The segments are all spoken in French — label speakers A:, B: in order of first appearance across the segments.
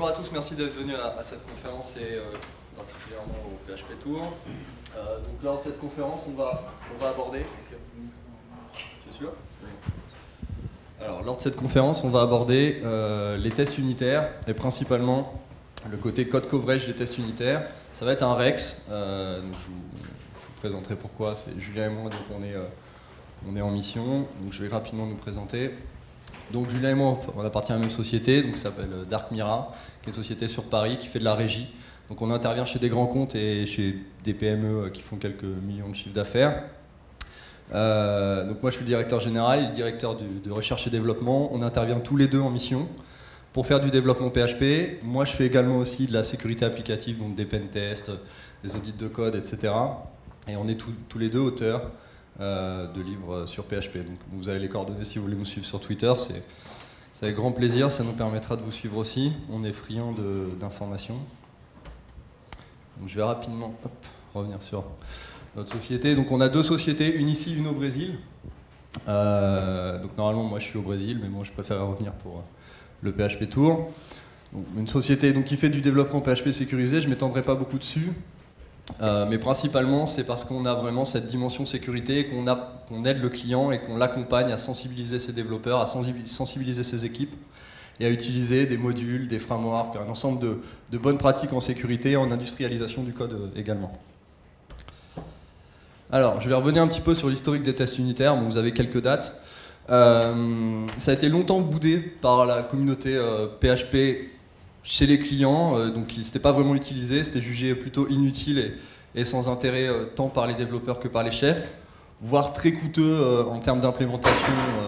A: bonjour à tous, merci d'être venus à cette conférence et particulièrement au PHP Tour. Donc lors de cette conférence, on va aborder... Tu es sûr ? Oui. Alors, lors de cette conférence, on va aborder les tests unitaires et principalement le côté code coverage des tests unitaires. Ça va être un Rex, donc je vous présenterai pourquoi. C'est Julien et moi, donc on est en mission, donc je vais rapidement nous présenter. Donc Julien et moi, on appartient à la même société, donc ça s'appelle Dark Mira, qui est une société sur Paris qui fait de la régie. Donc on intervient chez des grands comptes et chez des PME qui font quelques millions de chiffres d'affaires. Donc moi je suis le directeur général, il est le directeur de recherche et développement. On intervient tous les deux en mission pour faire du développement PHP. Moi je fais également aussi de la sécurité applicative, donc des pen tests, des audits de code, etc. Et on est tous les deux auteurs de livres sur PHP. Donc vous avez les coordonnées si vous voulez nous suivre sur Twitter, c'est avec grand plaisir, ça nous permettra de vous suivre aussi. On est friand d'informations. Donc je vais rapidement revenir sur notre société. Donc on a deux sociétés, une ici, une au Brésil. Donc normalement moi je suis au Brésil, mais moi je préfère revenir pour le PHP Tour. Donc, une société donc, qui fait du développement PHP sécurisé, je ne m'étendrai pas beaucoup dessus. Mais principalement, c'est parce qu'on a vraiment cette dimension sécurité, qu'on aide le client et qu'on l'accompagne à sensibiliser ses développeurs, à sensibiliser ses équipes et à utiliser des modules, des frameworks, un ensemble de bonnes pratiques en sécurité et en industrialisation du code également. Alors, je vais revenir un petit peu sur l'historique des tests unitaires. Bon, vous avez quelques dates. Ça a été longtemps boudé par la communauté PHP chez les clients, donc c'était pas vraiment utilisé, c'était jugé plutôt inutile et sans intérêt tant par les développeurs que par les chefs, voire très coûteux en termes d'implémentation,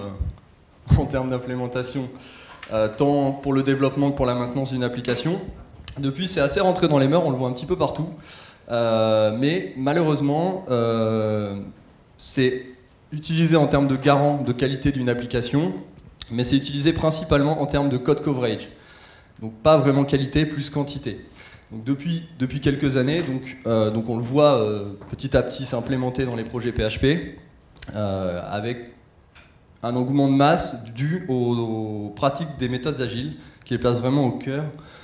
A: tant pour le développement que pour la maintenance d'une application. Depuis, c'est assez rentré dans les mœurs, on le voit un petit peu partout, mais malheureusement, c'est utilisé en termes de garant de qualité d'une application, mais c'est utilisé principalement en termes de code coverage. Donc pas vraiment qualité, plus quantité. Donc depuis quelques années, donc on le voit petit à petit s'implémenter dans les projets PHP, avec un engouement de masse dû aux pratiques des méthodes agiles, qui les placent vraiment au cœur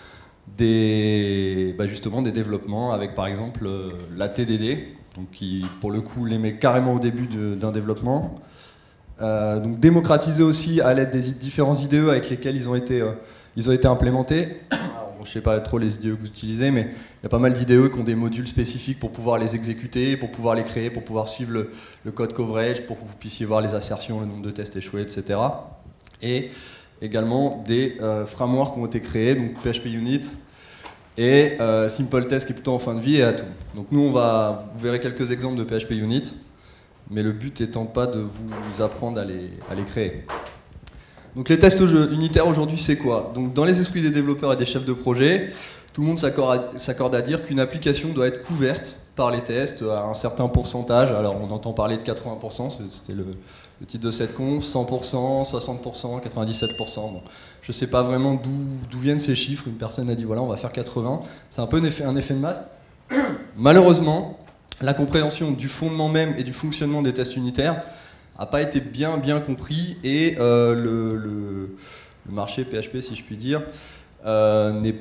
A: justement des développements, avec par exemple la TDD, donc qui pour le coup les met carrément au début d'un développement. Donc démocratisé aussi à l'aide des différents IDE avec lesquels ils ont été implémentés. Alors, je ne sais pas trop les IDE que vous utilisez, mais il y a pas mal d'IDE qui ont des modules spécifiques pour pouvoir les exécuter, pour pouvoir les créer, pour pouvoir suivre le code coverage, pour que vous puissiez voir les assertions, le nombre de tests échoués, etc. Et également des frameworks qui ont été créés, donc PHP Unit et Simple Test qui est plutôt en fin de vie et Atom. Donc nous, vous verrez quelques exemples de PHP Unit, mais le but étant pas de vous apprendre à les créer. Donc les tests unitaires aujourd'hui, c'est quoi? Donc dans les esprits des développeurs et des chefs de projet, tout le monde s'accorde à dire qu'une application doit être couverte par les tests à un certain pourcentage. Alors on entend parler de 80%, c'était le titre de cette conf, 100%, 60%, 97%. Bon, je ne sais pas vraiment d'où viennent ces chiffres. Une personne a dit voilà, on va faire 80%. C'est un peu un effet de masse. Malheureusement, la compréhension du fondement même et du fonctionnement des tests unitaires n'a pas été bien compris et le marché PHP, si je puis dire, n'a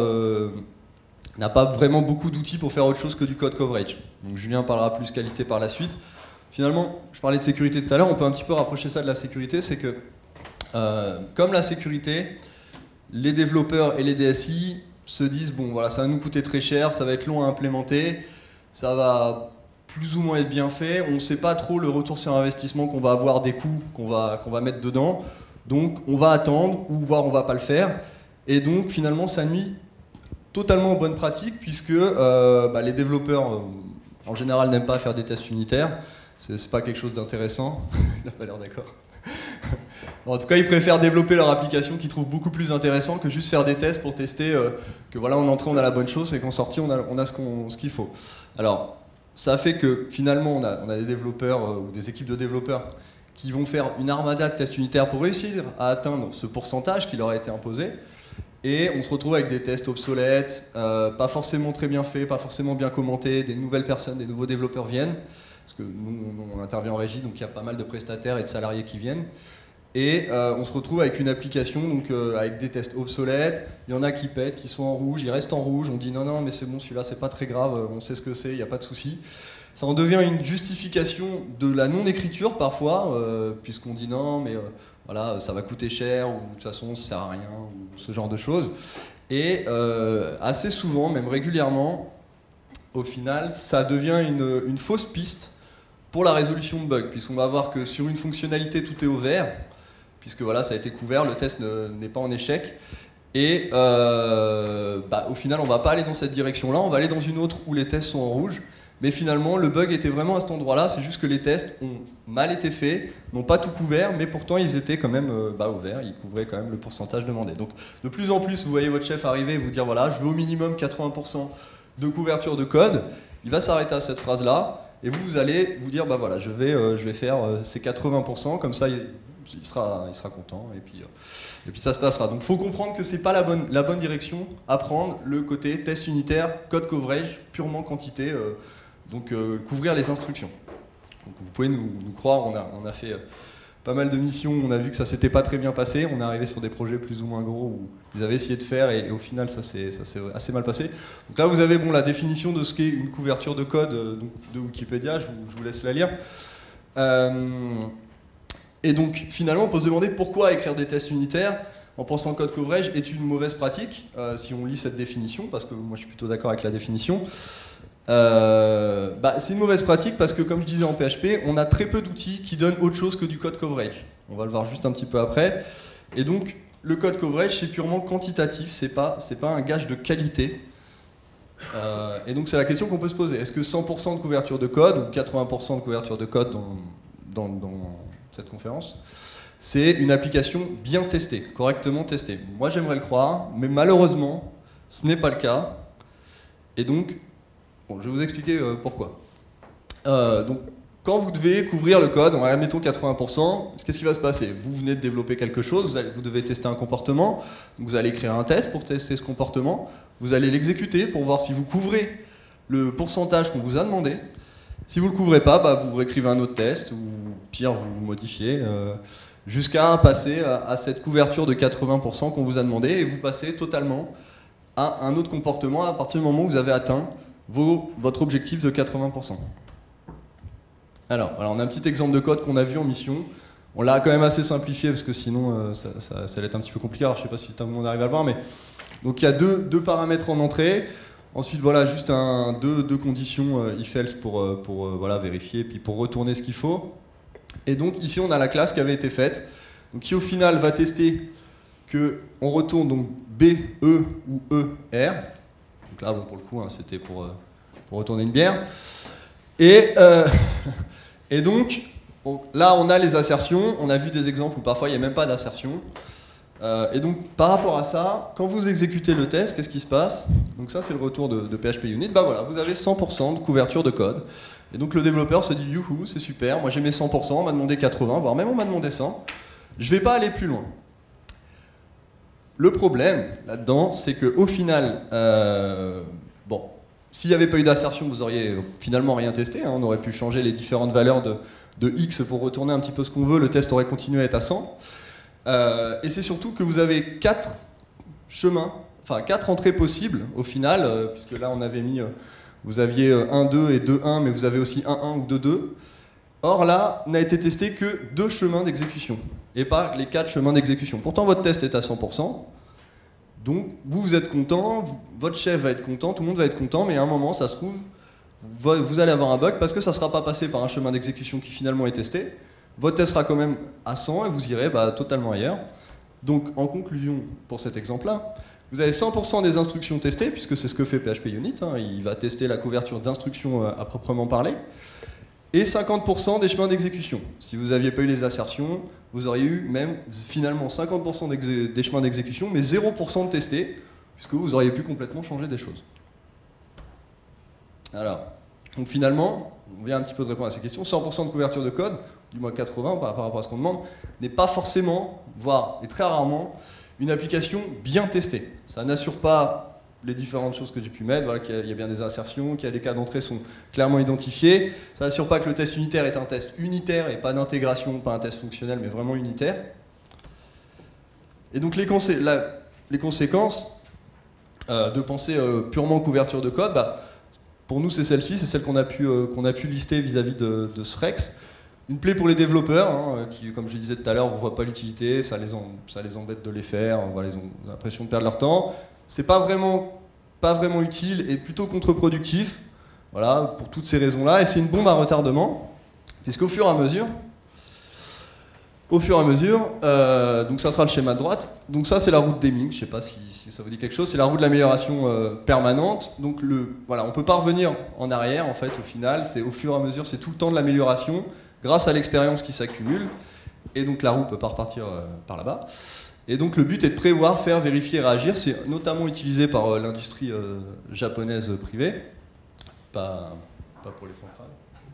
A: pas vraiment beaucoup d'outils pour faire autre chose que du code coverage. Donc Julien parlera plus qualité par la suite. Finalement, je parlais de sécurité tout à l'heure, on peut un petit peu rapprocher ça de la sécurité, c'est que comme la sécurité, les développeurs et les DSI se disent bon voilà, ça va nous coûter très cher, ça va être long à implémenter, ça va plus ou moins être bien fait, on ne sait pas trop le retour sur investissement qu'on va avoir des coûts qu'on va mettre dedans, donc on va attendre ou voire on va pas le faire, et donc finalement ça nuit totalement aux bonnes pratiques puisque les développeurs en général n'aiment pas faire des tests unitaires, c'est pas quelque chose d'intéressant, il a pas l'air d'accord. En tout cas, ils préfèrent développer leur application qu'ils trouvent beaucoup plus intéressant que juste faire des tests pour tester que voilà, en entrée on a la bonne chose et qu'en sortie on a ce qu'il faut. Alors, ça fait que finalement on a des développeurs ou des équipes de développeurs qui vont faire une armada de tests unitaires pour réussir à atteindre ce pourcentage qui leur a été imposé. Et on se retrouve avec des tests obsolètes, pas forcément très bien faits, pas forcément bien commentés, des nouvelles personnes, des nouveaux développeurs viennent, parce que nous on intervient en régie, donc il y a pas mal de prestataires et de salariés qui viennent. Et on se retrouve avec une application donc, avec des tests obsolètes. Il y en a qui pètent, qui sont en rouge, ils restent en rouge. On dit non, non, mais c'est bon, celui-là, c'est pas très grave, on sait ce que c'est, il n'y a pas de souci. Ça en devient une justification de la non-écriture parfois, puisqu'on dit non, mais voilà, ça va coûter cher, ou de toute façon, ça sert à rien, ou ce genre de choses. Et assez souvent, même régulièrement, au final, ça devient une fausse piste pour la résolution de bugs, puisqu'on va voir que sur une fonctionnalité, tout est au vert, puisque voilà, ça a été couvert, le test n'est pas en échec. Et au final, on ne va pas aller dans cette direction-là, on va aller dans une autre où les tests sont en rouge. Mais finalement, le bug était vraiment à cet endroit-là, c'est juste que les tests ont mal été faits, n'ont pas tout couvert, mais pourtant ils étaient quand même au vert, ils couvraient quand même le pourcentage demandé. Donc de plus en plus, vous voyez votre chef arriver et vous dire voilà, je veux au minimum 80% de couverture de code, il va s'arrêter à cette phrase-là, et vous allez vous dire bah voilà, je vais faire ces 80%, comme ça il sera content, et puis ça se passera. Donc il faut comprendre que c'est pas la bonne direction à prendre, le côté test unitaire, code coverage, purement quantité, couvrir les instructions. Donc vous pouvez nous croire, on a fait pas mal de missions, on a vu que ça s'était pas très bien passé, on est arrivé sur des projets plus ou moins gros où ils avaient essayé de faire et au final ça s'est assez mal passé. Donc là vous avez la définition de ce qu'est une couverture de code de Wikipédia, je vous laisse la lire. Et donc finalement on peut se demander pourquoi écrire des tests unitaires en pensant code coverage est une mauvaise pratique, si on lit cette définition, parce que moi je suis plutôt d'accord avec la définition. C'est une mauvaise pratique parce que comme je disais en PHP, on a très peu d'outils qui donnent autre chose que du code coverage. On va le voir juste un petit peu après. Et donc le code coverage c'est purement quantitatif, c'est pas un gage de qualité. Et donc c'est la question qu'on peut se poser. Est-ce que 100% de couverture de code ou 80% de couverture de code dans cette conférence, c'est une application bien testée, correctement testée? Moi j'aimerais le croire, mais malheureusement ce n'est pas le cas. Et donc bon, je vais vous expliquer pourquoi. Donc, quand vous devez couvrir le code, admettons 80%, qu'est-ce qui va se passer? Vous venez de développer quelque chose, vous devez tester un comportement, donc vous allez créer un test pour tester ce comportement, vous allez l'exécuter pour voir si vous couvrez le pourcentage qu'on vous a demandé. Si vous ne le couvrez pas, vous réécrivez un autre test, ou pire, vous modifiez, jusqu'à passer à cette couverture de 80% qu'on vous a demandé, et vous passez totalement à un autre comportement à partir du moment où vous avez atteint votre objectif de 80%. Alors, on a un petit exemple de code qu'on a vu en mission. On l'a quand même assez simplifié parce que sinon ça allait être un petit peu compliqué. Alors, je ne sais pas si tout le monde arrive à le voir, mais donc il y a deux paramètres en entrée. Ensuite, voilà, juste deux conditions if-else pour vérifier, puis pour retourner ce qu'il faut. Et donc ici, on a la classe qui avait été faite, donc qui au final va tester qu'on retourne donc B, E ou E, R. Donc là, pour le coup, c'était pour retourner une bière. Et donc, là, on a les assertions. On a vu des exemples où parfois, il n'y a même pas d'assertion. Et donc, par rapport à ça, quand vous exécutez le test, qu'est-ce qui se passe? Donc ça, c'est le retour de PHP Unit. Voilà, vous avez 100% de couverture de code. Et donc, le développeur se dit, youhou, c'est super, moi j'ai mes 100%, on m'a demandé 80, voire même on m'a demandé 100. Je ne vais pas aller plus loin. Le problème là-dedans, c'est qu'au final, s'il n'y avait pas eu d'assertion, vous auriez finalement rien testé. On aurait pu changer les différentes valeurs de X pour retourner un petit peu ce qu'on veut. Le test aurait continué à être à 100. Et c'est surtout que vous avez 4 chemins, enfin 4 entrées possibles au final, puisque là on avait mis, vous aviez 1-2 et 2-1, mais vous avez aussi 1-1 ou 2-2. Or là, n'a été testé que 2 chemins d'exécution, et pas les 4 chemins d'exécution. Pourtant votre test est à 100%, donc vous êtes content, votre chef va être content, tout le monde va être content, mais à un moment, ça se trouve, vous allez avoir un bug parce que ça ne sera pas passé par un chemin d'exécution qui finalement est testé. Votre test sera quand même à 100 et vous irez totalement ailleurs. Donc en conclusion, pour cet exemple-là, vous avez 100% des instructions testées, puisque c'est ce que fait PHP Unit, il va tester la couverture d'instructions à proprement parler, et 50% des chemins d'exécution. Si vous n'aviez pas eu les assertions, vous auriez eu même finalement 50% des chemins d'exécution, mais 0% de testés, puisque vous auriez pu complètement changer des choses. Alors, donc finalement, on vient un petit peu de répondre à ces questions, 100% de couverture de code, du moins 80 par rapport à ce qu'on demande, n'est pas forcément, voire et très rarement, une application bien testée. Ça n'assure pas les différentes choses que j'ai pu mettre, voilà, qu'il y a bien des insertions, qu'il y a des cas d'entrée sont clairement identifiés. Ça n'assure pas que le test unitaire est un test unitaire et pas d'intégration, pas un test fonctionnel, mais vraiment unitaire. Et donc les conséquences de penser purement couverture de code, bah, pour nous c'est celle-ci, c'est celle qu'on a pu lister vis-à-vis de ce Rex. Une plaie pour les développeurs, hein, qui, comme je disais tout à l'heure, ne voient pas l'utilité, ça les embête de les faire, voilà, ils ont l'impression de perdre leur temps. C'est pas vraiment utile et plutôt contre-productif, voilà, pour toutes ces raisons-là, et c'est une bombe à retardement, puisqu'au fur et à mesure, donc ça sera le schéma de droite, donc ça c'est la roue de Deming, je sais pas si ça vous dit quelque chose, c'est la roue de l'amélioration permanente, donc voilà, on peut pas revenir en arrière en fait au final, c'est au fur et à mesure, c'est tout le temps de l'amélioration, grâce à l'expérience qui s'accumule, et donc la roue peut pas repartir par là-bas. Et donc le but est de prévoir, faire, vérifier, réagir. C'est notamment utilisé par l'industrie japonaise privée, pas pour les centrales.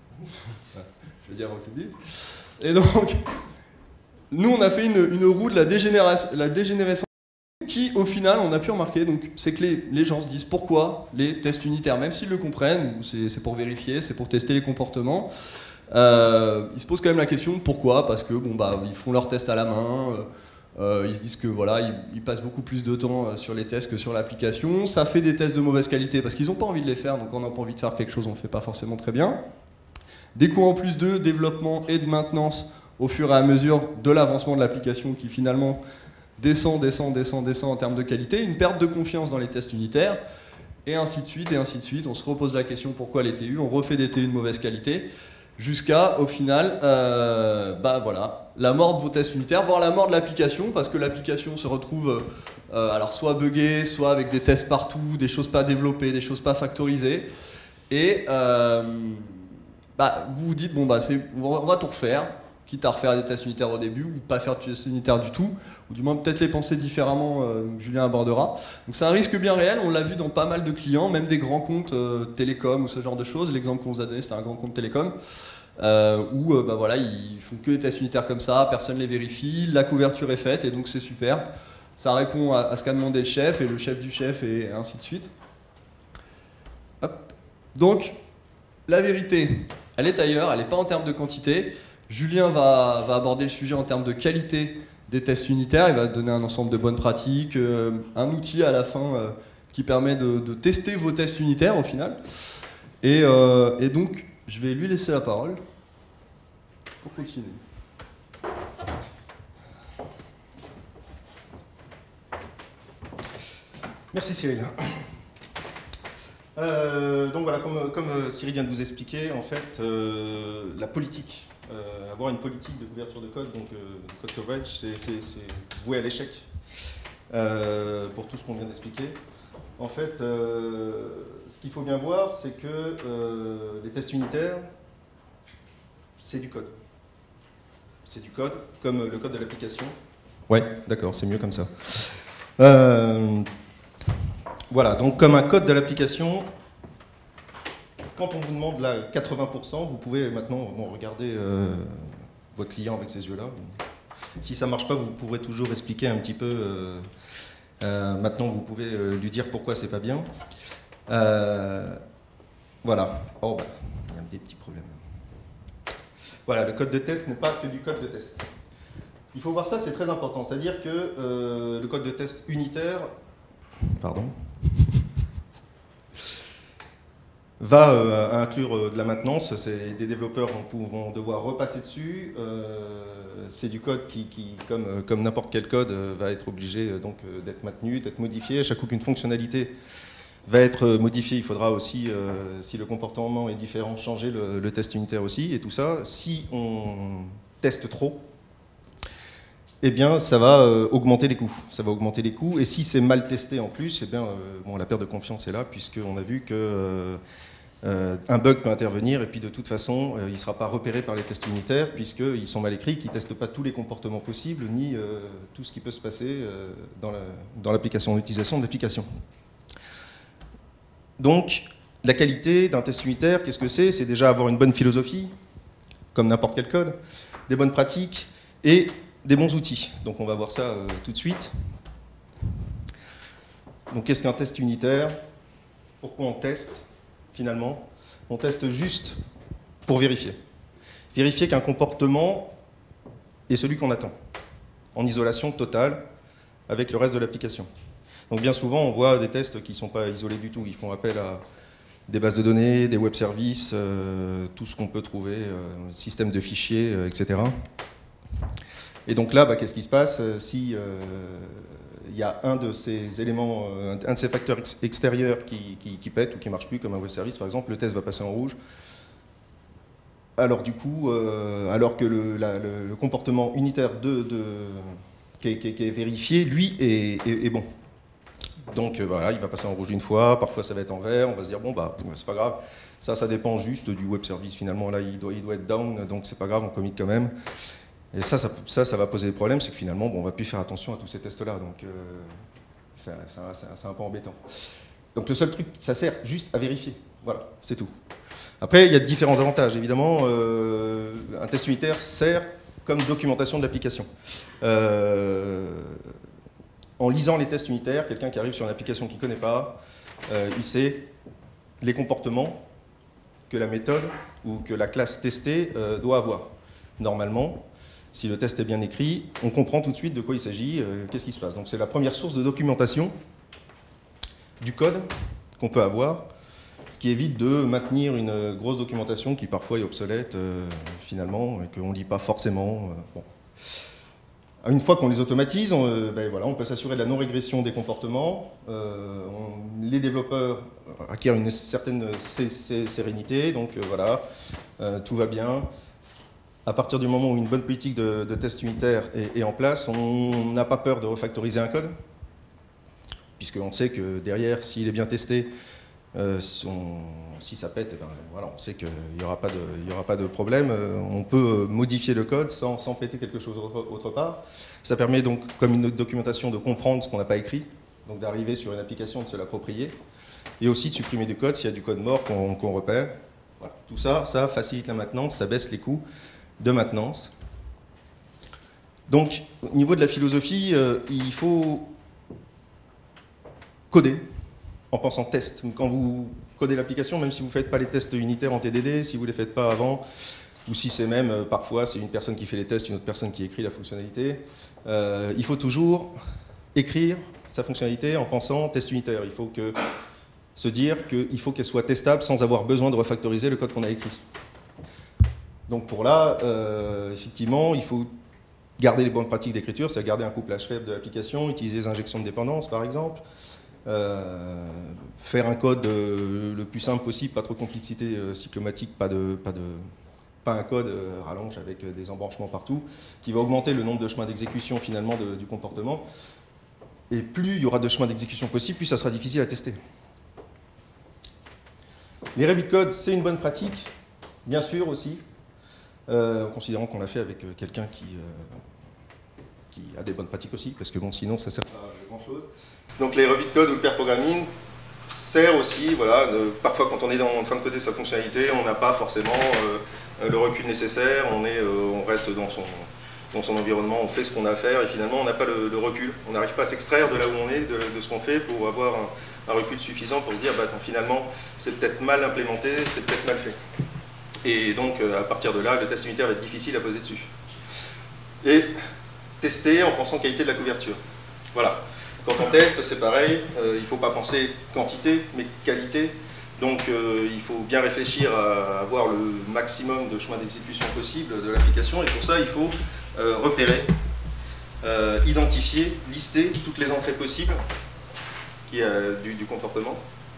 A: Je veux dire avant que tu le dises. Et donc, nous on a fait une roue de la dégénérescence qui, au final, on a pu remarquer, donc c'est que les gens se disent pourquoi les tests unitaires, même s'ils le comprennent, c'est pour vérifier, c'est pour tester les comportements. Ils se posent quand même la question de pourquoi, parce que bon, bah, ils font leurs tests à la main, ils se disent que voilà, ils passent beaucoup plus de temps sur les tests que sur l'application, ça fait des tests de mauvaise qualité parce qu'ils n'ont pas envie de les faire, donc quand on n'a pas envie de faire quelque chose, on ne le fait pas forcément très bien. Des coûts en plus de développement et de maintenance au fur et à mesure de l'avancement de l'application qui finalement descend en termes de qualité, une perte de confiance dans les tests unitaires, et ainsi de suite, on se repose la question pourquoi les TU, on refait des TU de mauvaise qualité, jusqu'à, au final, bah voilà, la mort de vos tests unitaires, voire la mort de l'application, parce que l'application se retrouve alors soit buggée, soit avec des tests partout, des choses pas développées, des choses pas factorisées, et bah, vous vous dites, bon bah on va tout refaire, quitte à refaire des tests unitaires au début, ou pas faire de tests unitaires du tout, ou du moins peut-être les penser différemment, Julien abordera. Donc c'est un risque bien réel, on l'a vu dans pas mal de clients, même des grands comptes télécom ou ce genre de choses. L'exemple qu'on vous a donné, c'était un grand compte télécom, où bah voilà, ils font que des tests unitaires comme ça, personne ne les vérifie, la couverture est faite, et donc c'est super. Ça répond à ce qu'a demandé le chef, et le chef du chef, et ainsi de suite. Hop. Donc, la vérité, elle est ailleurs, elle n'est pas en termes de quantité. Julien va aborder le sujet en termes de qualité des tests unitaires, il va donner un ensemble de bonnes pratiques, un outil à la fin qui permet de tester vos tests unitaires au final. Et donc, je vais lui laisser la parole pour continuer.
B: Merci Cyril. Donc voilà, comme Cyril vient de vous expliquer, en fait, la politique, avoir une politique de couverture de code, donc code coverage, c'est voué à l'échec pour tout ce qu'on vient d'expliquer. En fait, ce qu'il faut bien voir, c'est que les tests unitaires, c'est du code. C'est du code, comme le code de l'application. Ouais, d'accord, c'est mieux comme ça. Voilà, donc comme un code de l'application, quand on vous demande là 80%, vous pouvez maintenant regarder votre client avec ces yeux-là. Si ça ne marche pas, vous pourrez toujours expliquer un petit peu. Maintenant, vous pouvez lui dire pourquoi c'est pas bien. Voilà. Oh, bah, il y a des petits problèmes. Voilà, le code de test n'est pas que du code de test. Il faut voir ça, c'est très important. C'est-à-dire que le code de test unitaire, pardon, va inclure de la maintenance. Des développeurs vont devoir repasser dessus. C'est du code qui comme n'importe quel code, va être obligé donc d'être maintenu, d'être modifié. À chaque coup qu'une fonctionnalité va être modifiée, il faudra aussi, si le comportement est différent, changer le test unitaire aussi. Et tout ça, si on teste trop, eh bien, ça va augmenter les coûts. Ça va augmenter les coûts. Et si c'est mal testé en plus, eh bien, bon, la perte de confiance est là, puisqu'on a vu que un bug peut intervenir, et puis de toute façon, il ne sera pas repéré par les tests unitaires, puisqu'ils sont mal écrits, qu'ils ne testent pas tous les comportements possibles, ni tout ce qui peut se passer dans l'application, l'utilisation de l'application. Donc, la qualité d'un test unitaire, qu'est-ce que c'est? C'est déjà avoir une bonne philosophie, comme n'importe quel code, des bonnes pratiques, et des bons outils. Donc on va voir ça tout de suite. Donc qu'est-ce qu'un test unitaire? Pourquoi on teste finalement? On teste juste pour vérifier. Vérifier qu'un comportement est celui qu'on attend. En isolation totale, avec le reste de l'application. Donc bien souvent, on voit des tests qui ne sont pas isolés du tout. Ils font appel à des bases de données, des web services, tout ce qu'on peut trouver, système de fichiers, etc. Et donc là, qu'est-ce qui se passe si il y a un de ces éléments, un de ces facteurs extérieurs qui pète ou qui ne marche plus, comme un web service par exemple, le test va passer en rouge. Alors du coup, alors que le comportement unitaire qui est vérifié, lui, est bon. Donc voilà, il va passer en rouge une fois, parfois ça va être en vert, on va se dire bon c'est pas grave, ça dépend juste du web service finalement, là il doit être down, donc c'est pas grave, on commit quand même. Et ça va poser des problèmes, c'est que finalement on va plus faire attention à tous ces tests-là, donc c'est un peu embêtant. Donc le seul truc, ça sert juste à vérifier, voilà, c'est tout. Après il y a différents avantages, évidemment, un test unitaire sert comme documentation de l'application. En lisant les tests unitaires, quelqu'un qui arrive sur une application qu'il ne connaît pas, il sait les comportements que la méthode ou que la classe testée doit avoir. Normalement, si le test est bien écrit, on comprend tout de suite de quoi il s'agit, qu'est-ce qui se passe. Donc c'est la première source de documentation du code qu'on peut avoir, ce qui évite de maintenir une grosse documentation qui parfois est obsolète finalement, et qu'on ne lit pas forcément. Bon. Une fois qu'on les automatise, on peut s'assurer de la non-régression des comportements. Les développeurs acquièrent une certaine sérénité, donc voilà, tout va bien. À partir du moment où une bonne politique de test unitaire est en place, on n'a pas peur de refactoriser un code, puisqu'on sait que derrière, s'il est bien testé, si ça pète, voilà, on sait qu'il n'y aura pas de problème. On peut modifier le code sans péter quelque chose autre part. Ça permet donc, comme une documentation, de comprendre ce qu'on n'a pas écrit, donc d'arriver sur une application, de se l'approprier, et aussi de supprimer du code s'il y a du code mort qu'on repère. Voilà. Tout ça, ça facilite la maintenance, ça baisse les coûts de maintenance. Donc, au niveau de la philosophie, il faut coder en pensant test. Quand vous codez l'application, même si vous ne faites pas les tests unitaires en TDD, si vous ne les faites pas avant, ou si c'est même, parfois, c'est une personne qui fait les tests, une autre personne qui écrit la fonctionnalité, il faut toujours écrire sa fonctionnalité en pensant test unitaire. Il faut se dire qu'il faut qu'elle soit testable sans avoir besoin de refactoriser le code qu'on a écrit. Donc pour là, effectivement, il faut garder les bonnes pratiques d'écriture, c'est-à-dire garder un couplage faible de l'application, utiliser les injections de dépendance, par exemple, faire un code le plus simple possible, pas trop de complexité cyclomatique, pas un code rallonge avec des embranchements partout, qui va augmenter le nombre de chemins d'exécution finalement du comportement. Et plus il y aura de chemins d'exécution possibles, plus ça sera difficile à tester. Les reviews de code, c'est une bonne pratique, bien sûr aussi, en considérant qu'on l'a fait avec quelqu'un qui a des bonnes pratiques aussi, parce que bon, sinon ça sert pas à grand-chose. Donc les revues de code ou le pair programming sert aussi, voilà, parfois quand on est en train de coder sa fonctionnalité, on n'a pas forcément le recul nécessaire, on reste dans son environnement, on fait ce qu'on a à faire et finalement on n'a pas le recul. On n'arrive pas à s'extraire de là où on est, de ce qu'on fait pour avoir un recul suffisant pour se dire bah, finalement c'est peut-être mal implémenté, c'est peut-être mal fait. Et donc à partir de là, le test unitaire va être difficile à poser dessus. Et tester en pensant qualité de la couverture. Voilà. Quand on teste, c'est pareil, il ne faut pas penser quantité, mais qualité. Donc il faut bien réfléchir à avoir le maximum de chemins d'exécution possible de l'application. Et pour ça, il faut repérer, identifier, lister toutes les entrées possibles du comportement.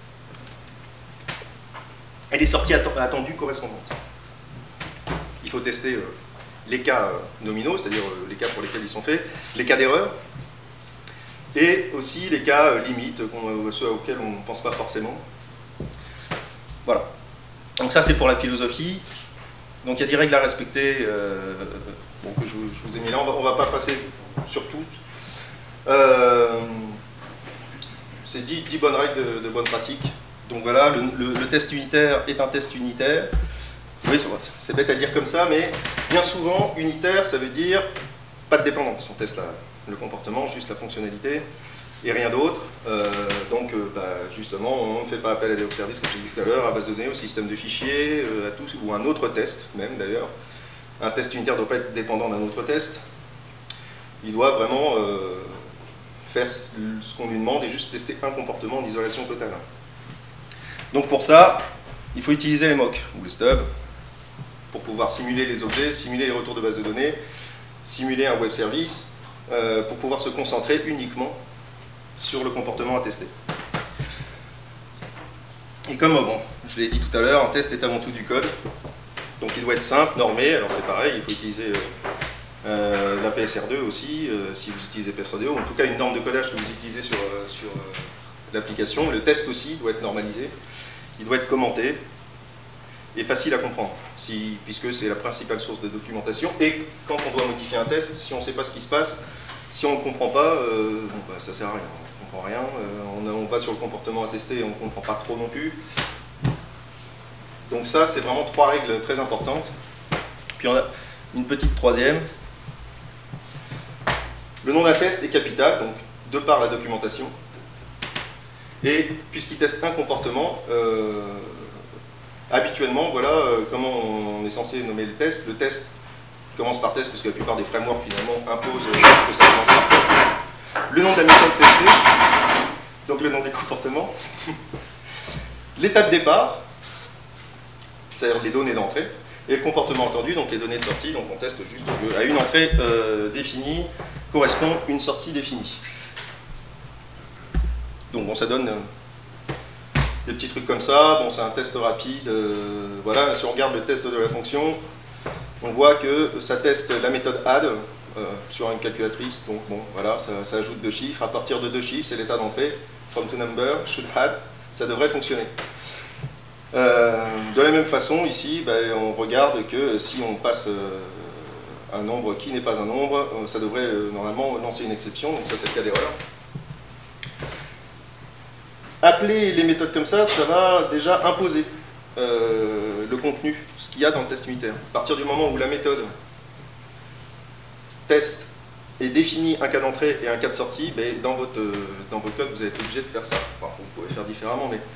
B: Et les sorties attendues correspondantes. Il faut tester les cas nominaux, c'est-à-dire les cas pour lesquels ils sont faits, les cas d'erreur, et aussi les cas limites, ceux auxquels on ne pense pas forcément. Voilà. Donc ça c'est pour la philosophie. Donc il y a des règles à respecter, que je vous ai mis là, on ne va pas passer sur toutes. C'est 10 bonnes règles de bonne pratique. Donc voilà, le test unitaire est un test unitaire. Oui, c'est bête à dire comme ça, mais bien souvent, unitaire, ça veut dire pas de dépendance. On teste le comportement, juste la fonctionnalité, et rien d'autre. Justement, on ne fait pas appel à des web services, comme j'ai dit tout à l'heure, à base de données, au système de fichiers, à tout, ou un autre test, même d'ailleurs. Un test unitaire ne doit pas être dépendant d'un autre test. Il doit vraiment faire ce qu'on lui demande et juste tester un comportement en isolation totale. Donc pour ça, il faut utiliser les mocks ou les stubs pour pouvoir simuler les objets, simuler les retours de base de données, simuler un web service, pour pouvoir se concentrer uniquement sur le comportement à tester. Et comme, bon, je l'ai dit tout à l'heure, un test est avant tout du code, donc il doit être simple, normé, alors c'est pareil, il faut utiliser la PSR2 aussi, si vous utilisez PSR2, ou en tout cas une norme de codage que vous utilisez sur l'application. Le test aussi doit être normalisé, il doit être commenté, et facile à comprendre, puisque c'est la principale source de documentation. Et quand on doit modifier un test, si on ne sait pas ce qui se passe, si on ne comprend pas, bon, bah, ça ne sert à rien, on ne comprend rien. On va sur le comportement à tester et on ne comprend pas trop non plus. Donc ça, c'est vraiment 3 règles très importantes. Puis on a une petite troisième. Le nom d'un test est capital, donc de par la documentation. Et puisqu'il teste un comportement, habituellement, voilà comment on est censé nommer le test. Le test commence par test, parce que la plupart des frameworks finalement imposent que ça commence par test. Le nom de la méthode testée, donc le nom des comportements. L'état de départ, c'est-à-dire les données d'entrée, et le comportement attendu, donc les données de sortie. Donc on teste juste à une entrée définie correspond une sortie définie. Donc bon, ça donne des petits trucs comme ça. Bon, c'est un test rapide. Voilà, si on regarde le test de la fonction, on voit que ça teste la méthode add sur une calculatrice. Donc bon, voilà, ça ajoute 2 chiffres. À partir de 2 chiffres, c'est l'état d'entrée. From to number, should add, ça devrait fonctionner. De la même façon, ici, ben, on regarde que si on passe un nombre qui n'est pas un nombre, ça devrait normalement lancer une exception. Donc ça, c'est le cas d'erreur. Appeler les méthodes comme ça va déjà imposer le contenu, ce qu'il y a dans le test unitaire. À partir du moment où la méthode test et définit un cas d'entrée et un cas de sortie, ben, dans votre code, vous allez être obligé de faire ça. Enfin, vous pouvez faire différemment, mais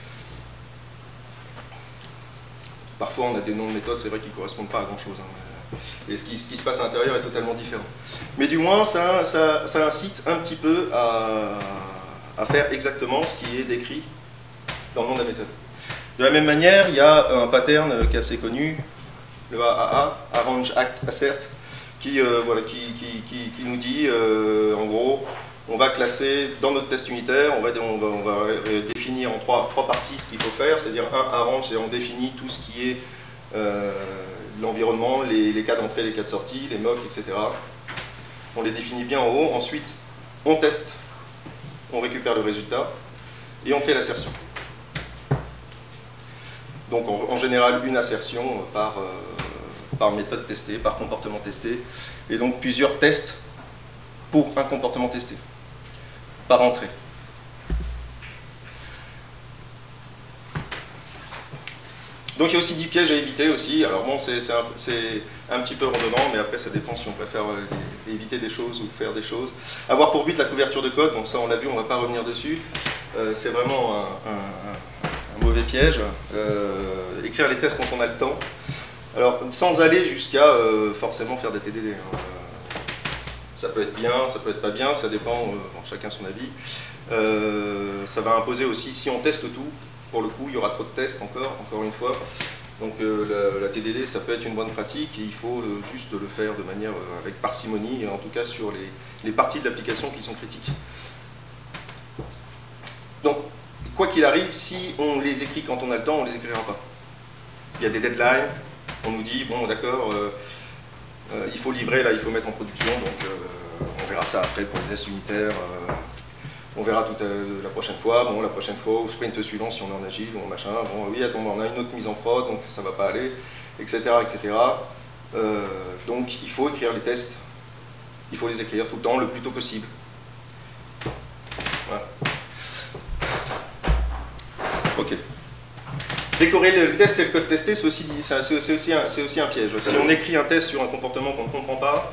B: parfois on a des noms de méthodes, c'est vrai qu'ils ne correspondent pas à grand-chose. Hein. Et ce qui se passe à l'intérieur est totalement différent. Mais du moins, ça incite un petit peu à faire exactement ce qui est décrit dans le nom de la méthode. De la même manière, il y a un pattern qui est assez connu, le AAA, Arrange, Act, Assert, qui nous dit, en gros, on va classer dans notre test unitaire, on va définir en trois parties ce qu'il faut faire, c'est-à-dire arrange, c'est on définit tout ce qui est l'environnement, les cas d'entrée, les cas de sortie, les mocks, etc. On les définit bien en haut, ensuite on teste, on récupère le résultat et on fait l'assertion. Donc en général une assertion par méthode testée, par comportement testé, et donc plusieurs tests pour un comportement testé, par entrée. Donc il y a aussi 10 pièges à éviter aussi. Alors bon, c'est un petit peu redondant, mais après ça dépend si on préfère éviter des choses ou faire des choses. Avoir pour but la couverture de code, donc ça on l'a vu, on ne va pas revenir dessus. C'est vraiment un mauvais piège. Écrire les tests quand on a le temps. Alors sans aller jusqu'à forcément faire des TDD. Hein. Ça peut être bien, ça peut être pas bien, ça dépend, bon, chacun son avis. Ça va imposer aussi, si on teste tout, pour le coup, il y aura trop de tests encore une fois. Donc la TDD, ça peut être une bonne pratique et il faut juste le faire de manière avec parcimonie, en tout cas sur les parties de l'application qui sont critiques. Donc, quoi qu'il arrive, si on les écrit quand on a le temps, on ne les écrira pas. Il y a des deadlines, on nous dit, bon d'accord, il faut livrer, là il faut mettre en production, donc on verra ça après pour les tests unitaires. On verra la prochaine fois, bon la prochaine fois, au sprint suivant si on est en agile ou en machin, bon oui attends, on a une autre mise en prod, donc ça va pas aller, etc. etc. Donc il faut écrire les tests, il faut les écrire tout le temps, le plus tôt possible. Voilà. Ok. Décorer le test et le code testé, c'est aussi un piège. Si on écrit un test sur un comportement qu'on ne comprend pas,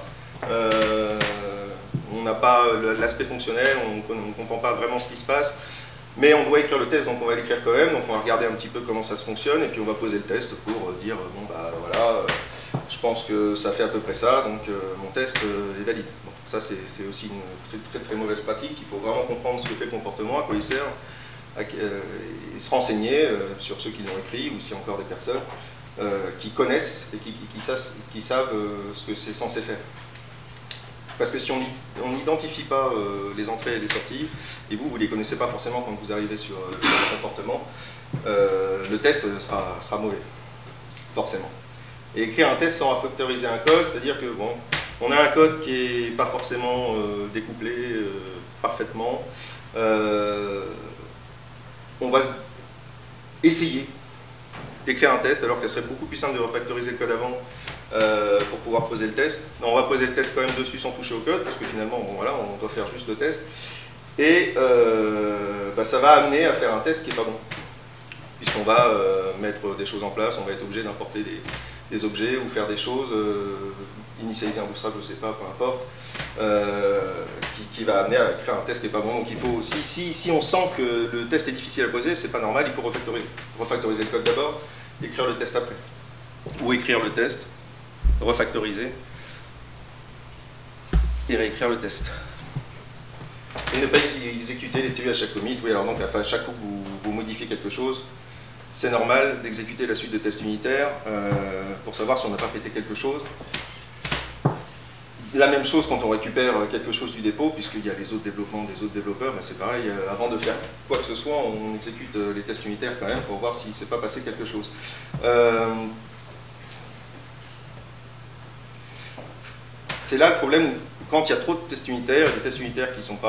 B: on n'a pas l'aspect fonctionnel, on ne comprend pas vraiment ce qui se passe, mais on doit écrire le test, donc on va l'écrire quand même, donc on va regarder un petit peu comment ça se fonctionne, et puis on va poser le test pour dire, bon bah voilà, je pense que ça fait à peu près ça, donc mon test est valide. Bon, ça c'est aussi une très mauvaise pratique. Il faut vraiment comprendre ce que fait le comportement, à quoi il sert, et se renseigner sur ceux qui l'ont écrit, ou s'il y a encore des personnes qui connaissent et qui savent ce que c'est censé faire. Parce que si on n'identifie pas les entrées et les sorties, et vous ne les connaissez pas forcément quand vous arrivez sur le comportement, le test sera mauvais, forcément. Et écrire un test sans refactoriser un code, c'est-à-dire que bon, on a un code qui n'est pas forcément découplé parfaitement, on va essayer d'écrire un test alors que ce serait beaucoup plus simple de refactoriser le code avant pour pouvoir poser le test. Non, on va poser le test quand même dessus sans toucher au code parce que finalement bon, voilà, on doit faire juste le test et ça va amener à faire un test qui n'est pas bon puisqu'on va mettre des choses en place, on va être obligé d'importer des objets ou faire des choses, initialiser un bootstrap, je ne sais pas, peu importe, qui va amener à créer un test qui n'est pas bon. Donc il faut, si on sent que le test est difficile à poser, c'est pas normal, il faut refactoriser le code d'abord, écrire le test après. Ou écrire le test, refactoriser, et réécrire le test. Et ne pas exécuter les TU à chaque commit. Oui, alors donc à chaque coup que vous modifiez quelque chose, c'est normal d'exécuter la suite de tests unitaires pour savoir si on n'a pas pété quelque chose. La même chose quand on récupère quelque chose du dépôt, puisqu'il y a les autres développements des autres développeurs, ben c'est pareil, avant de faire quoi que ce soit, on exécute les tests unitaires quand même pour voir s'il ne s'est pas passé quelque chose. C'est là le problème, quand il y a trop de tests unitaires, des tests unitaires qui ne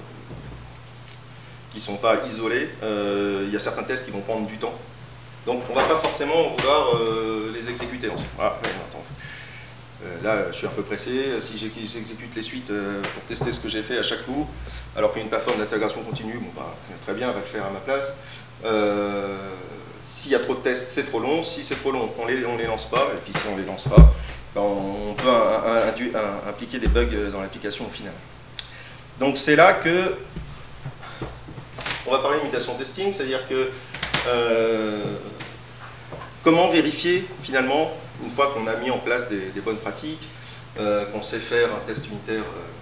B: sont pas isolés, il y a certains tests qui vont prendre du temps. Donc on ne va pas forcément vouloir les exécuter. Ah, ouais, attends. Là, je suis un peu pressé. Si j'exécute les suites pour tester ce que j'ai fait à chaque coup, alors qu'il y a une plateforme d'intégration continue, bon, bah, très bien, elle va le faire à ma place. S'il y a trop de tests, c'est trop long. Si c'est trop long, on les lance pas. Et puis si on ne les lance pas, ben, on peut impliquer des bugs dans l'application au final. Donc c'est là que on va parler d'imitation testing, c'est-à-dire que comment vérifier finalement, une fois qu'on a mis en place des bonnes pratiques, qu'on sait faire un test unitaire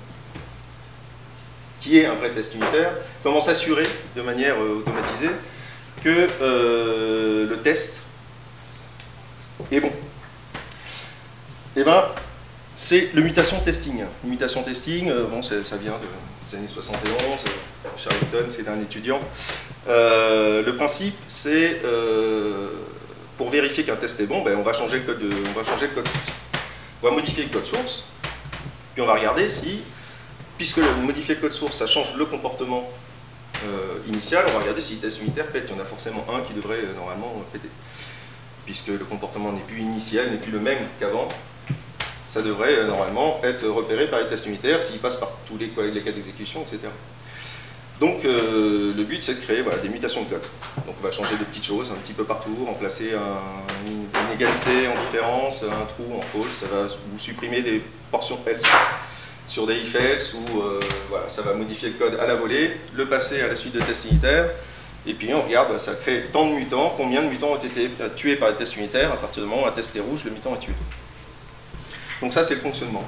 B: qui est un vrai test unitaire, comment s'assurer de manière automatisée que le test est bon. Et bien, c'est le mutation testing. Le mutation testing, bon, ça vient des années 71, Charlton, c'est un étudiant. Le principe, c'est pour vérifier qu'un test est bon, ben, on va changer le code source. On va modifier le code source, puis on va regarder si, puisque modifier le code source, ça change le comportement initial, on va regarder si le test unitaire pète. Il y en a forcément un qui devrait normalement péter. Puisque le comportement n'est plus initial, n'est plus le même qu'avant, ça devrait normalement être repéré par les tests unitaires s'il passe par tous les cas d'exécution, etc. Donc le but c'est de créer des mutations de code. Donc on va changer de petites choses un petit peu partout, remplacer une égalité en différence, un true en false, ça va ou supprimer des portions else sur des if else, ou voilà, ça va modifier le code à la volée, le passer à la suite de tests unitaires, et puis on regarde, ça crée tant de mutants, combien de mutants ont été tués par les tests unitaires, à partir du moment où un test est rouge, le mutant est tué. Donc ça c'est le fonctionnement.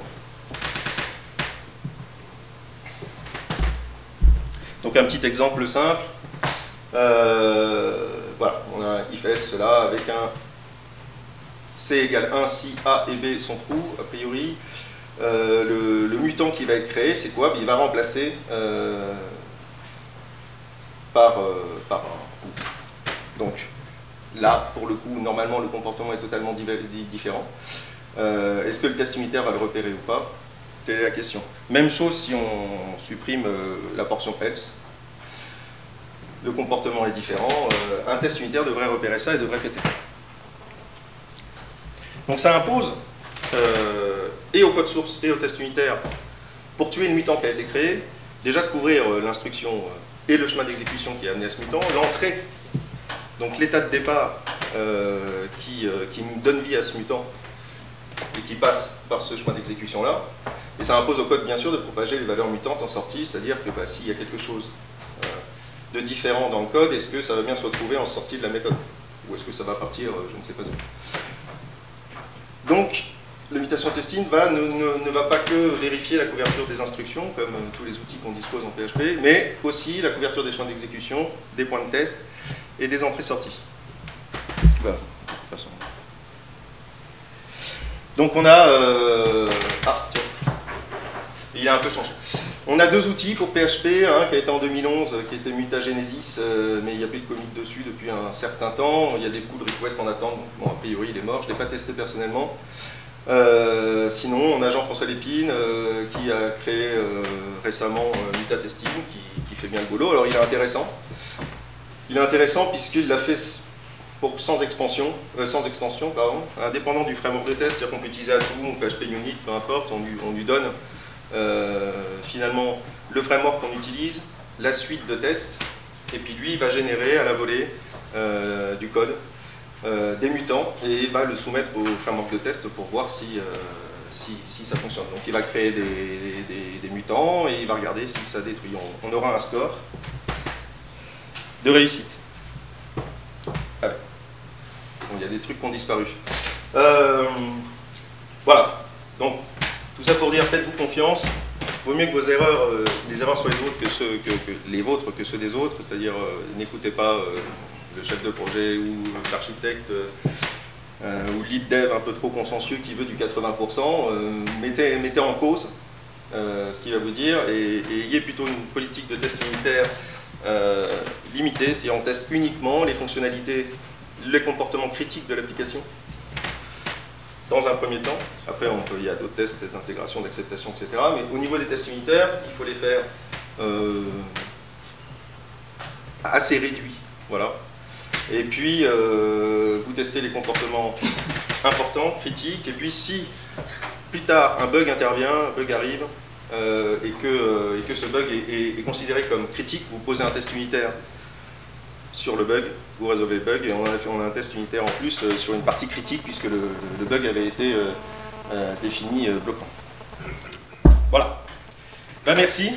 B: Donc un petit exemple simple, voilà, on a un if else là avec un C égale 1 si A et B sont true, a priori. Le mutant qui va être créé, c'est quoi? Il va remplacer par un. Donc là, pour le coup, normalement le comportement est totalement différent. Est-ce que le test unitaire va le repérer ou pas? Telle est la question. Même chose si on supprime la portion else. Le comportement est différent. Un test unitaire devrait repérer ça et devrait péter. Donc ça impose, et au code source et au test unitaire, pour tuer le mutant qui a été créé, déjà de couvrir l'instruction et le chemin d'exécution qui a amené à ce mutant, l'entrée, donc l'état de départ qui donne vie à ce mutant et qui passe par ce chemin d'exécution-là. Et ça impose au code, bien sûr, de propager les valeurs mutantes en sortie, c'est-à-dire que s'il y a quelque chose de différent dans le code, est-ce que ça va bien se retrouver en sortie de la méthode? Ou est-ce que ça va partir, je ne sais pas où. Donc, le mutation testing ne va pas que vérifier la couverture des instructions, comme tous les outils qu'on dispose en PHP, mais aussi la couverture des champs d'exécution, des points de test et des entrées-sorties. Voilà, de toute façon. Donc on a... Ah, tiens. Il a un peu changé. On a deux outils pour PHP, un qui a été en 2011, qui était Mutagenesis, mais il n'y a plus de commit dessus depuis un certain temps. Il y a des pull requests en attente, donc bon, a priori il est mort, je ne l'ai pas testé personnellement. Sinon, on a Jean-François Lépine qui a créé récemment Mutatesting, qui fait bien le boulot. Alors il est intéressant. Il est intéressant puisqu'il l'a fait sans extension, pardon, indépendant du framework de test, c'est-à-dire qu'on peut utiliser Atom ou PHP Unit, peu importe, on lui donne finalement le framework qu'on utilise, la suite de tests, et puis lui il va générer à la volée du code, des mutants, et il va le soumettre au framework de test pour voir si ça fonctionne. Donc il va créer des mutants et il va regarder si ça détruit. On aura un score de réussite. Allez. Bon, il y a des trucs qui ont disparu. Voilà. Donc, tout ça pour dire, faites-vous confiance. Il vaut mieux que vos erreurs, les erreurs soient les vôtres que ceux des autres. C'est-à-dire, n'écoutez pas le chef de projet ou l'architecte ou lead dev un peu trop consciencieux qui veut du 80%. Mettez en cause ce qu'il va vous dire et ayez plutôt une politique de test unitaire limitée. C'est-à-dire, on teste uniquement les fonctionnalités, les comportements critiques de l'application dans un premier temps. Après, il y a d'autres tests d'intégration, d'acceptation, etc. Mais au niveau des tests unitaires, il faut les faire assez réduits. Voilà. Et puis, vous testez les comportements importants, critiques. Et puis, si plus tard un bug intervient, un bug arrive, et que ce bug est considéré comme critique, vous posez un test unitaire sur le bug, vous résolvez le bug, et on a un test unitaire en plus sur une partie critique, puisque le bug avait été défini bloquant. Voilà. Ben, merci.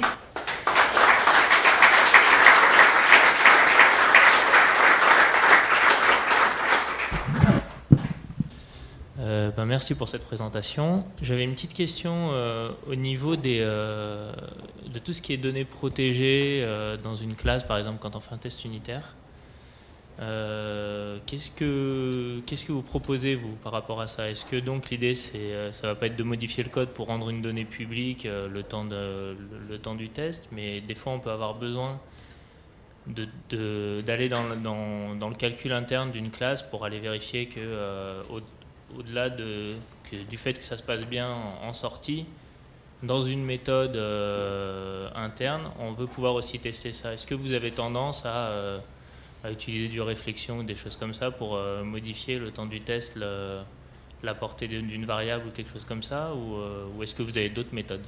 C: Merci pour cette présentation. J'avais une petite question au niveau de tout ce qui est données protégées dans une classe, par exemple quand on fait un test unitaire. Qu'est-ce que vous proposez, vous, par rapport à ça? Est-ce que donc l'idée, ça va pas être de modifier le code pour rendre une donnée publique le temps du test, mais des fois on peut avoir besoin d'aller dans le calcul interne d'une classe pour aller vérifier que au-delà du fait que ça se passe bien en sortie, dans une méthode interne, on veut pouvoir aussi tester ça. Est-ce que vous avez tendance à utiliser du réflexion ou des choses comme ça pour modifier le temps du test, la portée d'une variable ou quelque chose comme ça, ou est-ce que vous avez d'autres méthodes?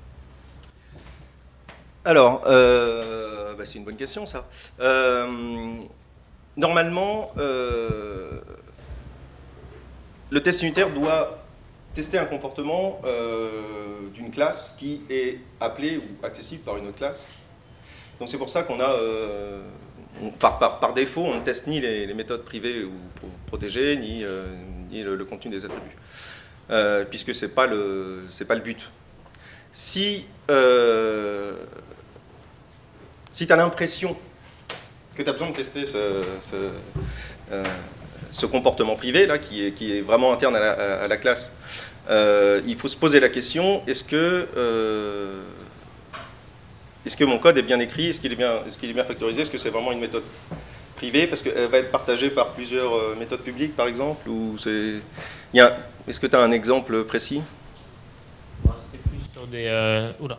B: Alors, c'est une bonne question, ça. Normalement, le test unitaire doit tester un comportement d'une classe qui est appelée ou accessible par une autre classe. Donc c'est pour ça qu'on a, par défaut, on ne teste ni les méthodes privées ou protégées, ni le contenu des attributs, puisque c'est pas le but. Si tu as l'impression que tu as besoin de tester ce comportement privé là, qui est vraiment interne à la classe, il faut se poser la question, est-ce que mon code est bien écrit, est-ce qu'il est bien factorisé, est-ce que c'est vraiment une méthode privée, parce qu'elle va être partagée par plusieurs méthodes publiques, par exemple, ou est-ce que tu as un exemple précis?
C: C'était plus sur des... Oula.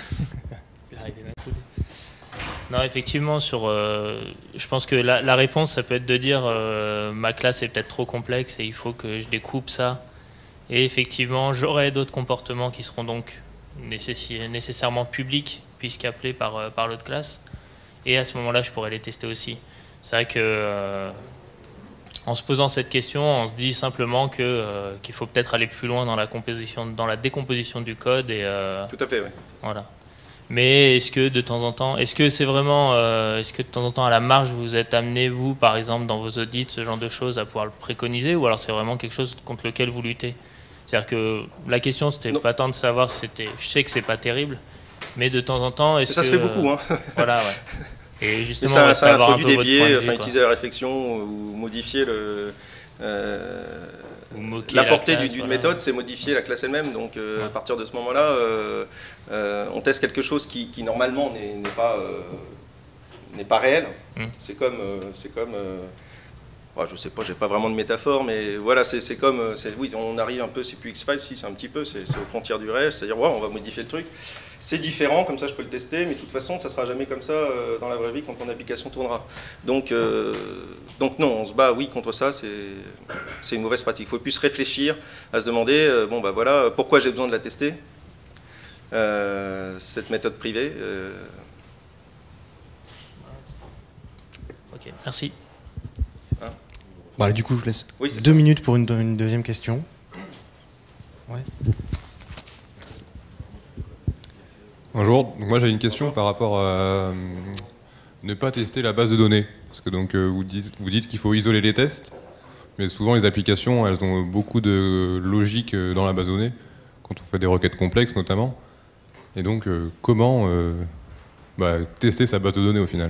C: Non, effectivement, je pense que la réponse, ça peut être de dire ma classe est peut-être trop complexe et il faut que je découpe ça. Et effectivement, j'aurai d'autres comportements qui seront donc nécessairement publics, puisqu'appelés par l'autre classe. Et à ce moment-là, je pourrais les tester aussi. C'est vrai que en se posant cette question, on se dit simplement qu'il faut peut-être aller plus loin dans la décomposition du code.
B: Tout à fait, oui.
C: Voilà. Mais est-ce que de temps en temps, est-ce que de temps en temps à la marge vous êtes amené, vous, par exemple, dans vos audits, ce genre de choses, à pouvoir le préconiser, ou alors c'est vraiment quelque chose contre lequel vous luttez? C'est-à-dire que la question, c'était pas tant de savoir si c'était... Je sais que c'est pas terrible, mais de temps en temps, est-ce que...
B: Ça se fait beaucoup, hein.
C: Voilà, ouais. Et justement,
B: ça introduit des biais,
C: enfin,
B: utiliser la réflexion ou modifier la portée d'une méthode, c'est modifier la classe elle-même. Donc à partir de ce moment-là, on teste quelque chose qui normalement n'est pas réel. C'est comme je sais pas, j'ai pas vraiment de métaphore, mais voilà, c'est comme, oui, on arrive un peu, c'est plus X-Files, si, c'est un petit peu, c'est aux frontières du réel, c'est-à-dire, on va modifier le truc. C'est différent, comme ça je peux le tester, mais de toute façon, ça sera jamais comme ça dans la vraie vie quand ton application tournera. Donc non, on se bat, oui, contre ça, c'est une mauvaise pratique. Il faut plus réfléchir à se demander, voilà, pourquoi j'ai besoin de la tester, cette méthode privée.
C: Ok, merci.
D: Bon, du coup, je vous laisse 2 minutes pour une deuxième question. Ouais.
E: Bonjour, donc moi j'ai une question par rapport à ne pas tester la base de données. Parce que donc, vous dites qu'il faut isoler les tests, mais souvent les applications elles ont beaucoup de logique dans la base de données, quand on fait des requêtes complexes notamment. Et donc comment tester sa base de données au final?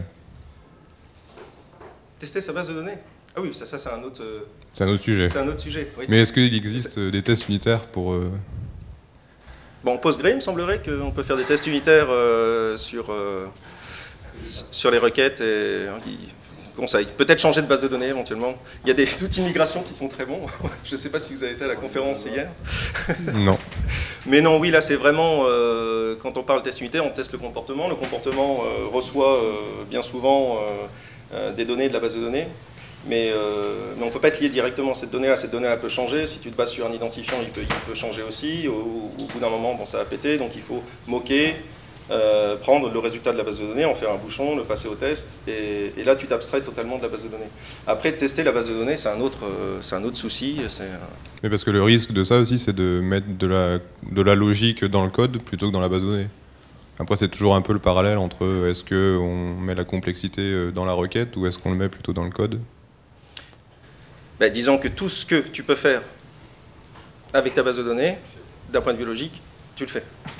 B: Tester sa base de données? Ah oui, ça c'est un autre...
E: C'est un autre sujet.
B: C'est un autre sujet, oui.
E: Mais est-ce qu'il existe des tests unitaires pour...
B: Bon, PostgreSQL, il me semblerait qu'on peut faire des tests unitaires sur les requêtes et conseil. Peut-être changer de base de données éventuellement. Il y a des outils de migration qui sont très bons. Je ne sais pas si vous avez été à la conférence hier.
E: Non.
B: Mais non, oui, là c'est vraiment, quand on parle de test unitaire, on teste le comportement. Le comportement reçoit bien souvent des données de la base de données. Mais on ne peut pas être lié directement à cette donnée-là. Cette donnée-là peut changer. Si tu te bases sur un identifiant, il peut changer aussi. Au bout d'un moment, ça va péter. Donc il faut moquer, prendre le résultat de la base de données, en faire un bouchon, le passer au test. Et là, tu t'abstrais totalement de la base de données. Après, tester la base de données, c'est un autre souci.
E: Mais parce que le risque de ça aussi, c'est de mettre de la logique dans le code plutôt que dans la base de données. Après, c'est toujours un peu le parallèle entre est-ce qu'on met la complexité dans la requête ou est-ce qu'on le met plutôt dans le code.
B: Disons que tout ce que tu peux faire avec ta base de données, d'un point de vue logique, tu le fais.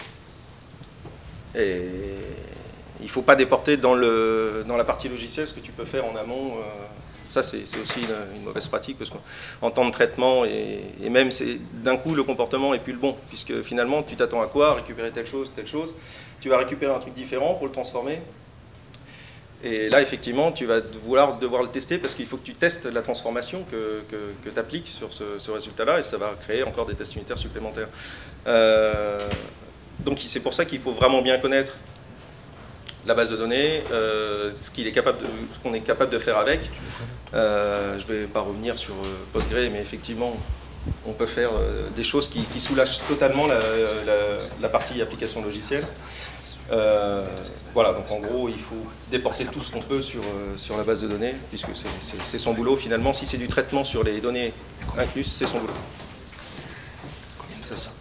B: Et il ne faut pas déporter dans la partie logicielle ce que tu peux faire en amont. Ça, c'est aussi une mauvaise pratique, parce qu'en temps de traitement, et même d'un coup, le comportement n'est plus le bon, puisque finalement, tu t'attends à quoi? Récupérer telle chose. Tu vas récupérer un truc différent pour le transformer. Et là, effectivement, tu vas devoir le tester parce qu'il faut que tu testes la transformation que tu appliques sur ce résultat-là et ça va créer encore des tests unitaires supplémentaires. Donc c'est pour ça qu'il faut vraiment bien connaître la base de données, ce qu'on est capable de faire avec. Je ne vais pas revenir sur PostgreSQL, mais effectivement, on peut faire des choses qui soulagent totalement la partie application logicielle. Voilà, donc en gros, il faut déporter tout ce qu'on peut sur la base de données, puisque c'est son boulot finalement. Si c'est du traitement sur les données incluses, c'est son boulot. Ça va ?